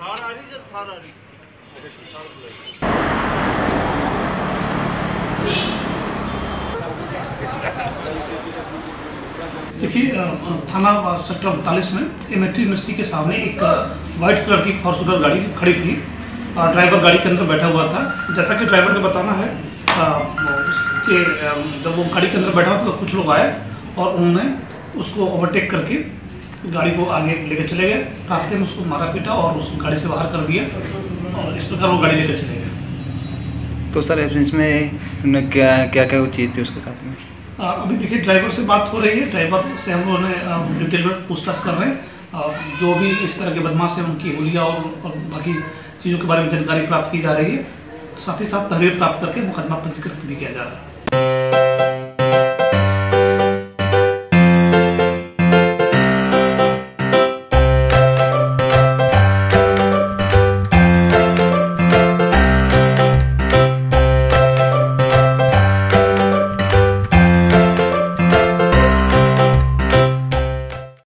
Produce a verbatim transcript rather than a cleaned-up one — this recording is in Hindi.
थार आ रही सर, थार आ रही। देखिए, थाना सेक्टर उनतालीस में एमएटी यूनिवर्सिटी के सामने एक वाइट कलर की फॉर्च्यूनर गाड़ी खड़ी थी। ड्राइवर गाड़ी के अंदर बैठा हुआ था। जैसा कि ड्राइवर का बताना है, उसके जब वो गाड़ी के अंदर बैठा हुआ था तो कुछ लोग आए और उन्होंने उसको ओवरटेक करके गाड़ी को आगे लेकर चले गए। रास्ते में उसको मारा पीटा और उसको गाड़ी से बाहर कर दिया और इस प्रकार वो गाड़ी लेकर चले गए। तो सर इसमें क्या क्या क्या चीज़ थी उसके साथ में? अभी देखिए, ड्राइवर से बात हो रही है। ड्राइवर से हम लोगों ने डिटेल में पूछताछ कर रहे हैं। जो भी इस तरह के बदमाश हैं उनकी हुलिया और, और बाकी चीज़ों के बारे में जानकारी प्राप्त की जा रही है। साथ ही साथ तहरीर प्राप्त करके मुकदमा पंजीकृत भी किया जा रहा है।